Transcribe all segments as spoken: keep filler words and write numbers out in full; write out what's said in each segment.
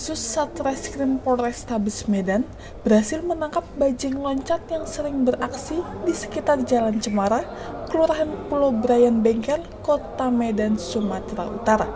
Sus Satreskrim Polrestabes Medan berhasil menangkap bajing loncat yang sering beraksi di sekitar Jalan Cemara, Kelurahan Pulau Brayan Bengkel, Kota Medan, Sumatera Utara.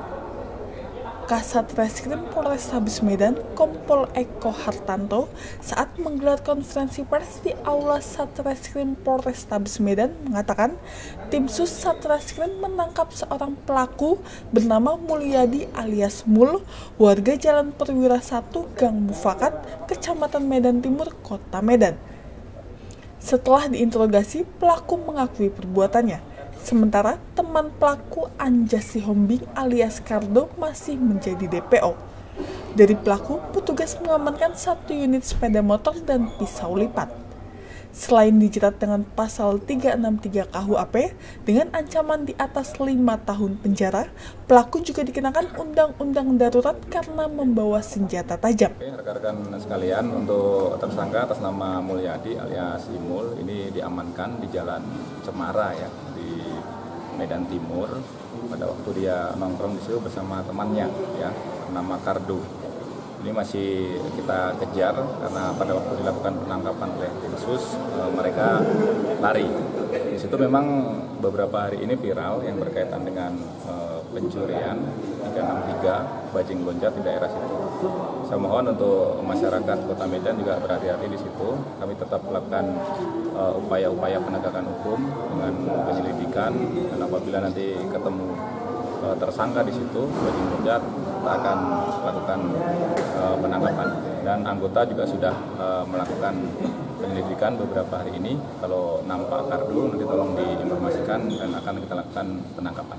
Kasatreskrim Polrestabes Medan, Kompol Eko Hartanto, saat menggelar konferensi pers di Aula Satreskrim Polrestabes Medan mengatakan, tim Sus Satreskrim menangkap seorang pelaku bernama Mulyadi alias Mul, warga Jalan Perwira satu, Gang Mufakat, Kecamatan Medan Timur, Kota Medan. Setelah diinterogasi, pelaku mengakui perbuatannya. Sementara teman pelaku Anjas Sihombing alias Kardo masih menjadi D P O. Dari pelaku, petugas mengamankan satu unit sepeda motor dan pisau lipat. Selain dijerat dengan pasal tiga enam tiga K U H P dengan ancaman di atas lima tahun penjara, pelaku juga dikenakan undang-undang darurat karena membawa senjata tajam. Rekan-rekan sekalian, untuk tersangka atas nama Mulyadi alias Imul ini diamankan di Jalan Cemara ya, di Medan Timur. Pada waktu dia nongkrong di situ bersama temannya ya, bernama Kardo. Ini masih kita kejar karena pada waktu dilakukan penangkapan oleh tim Sus, e, mereka lari. Di situ memang beberapa hari ini viral yang berkaitan dengan e, pencurian tiga enam tiga bajing loncat di daerah situ. Saya mohon untuk masyarakat Kota Medan juga berhati-hati di situ. Kami tetap melakukan e, upaya-upaya penegakan hukum dengan penyelidikan, dan apabila nanti ketemu e, tersangka di situ bajing loncat, kita akan lakukan uh, penangkapan, dan anggota juga sudah uh, melakukan penyelidikan beberapa hari ini. Kalau nampak Kardo nanti tolong diinformasikan dan akan kita lakukan penangkapan.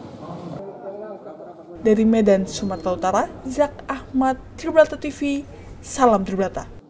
Dari Medan, Sumatera Utara, Zak Ahmad, Tribrata T V, salam Tribrata.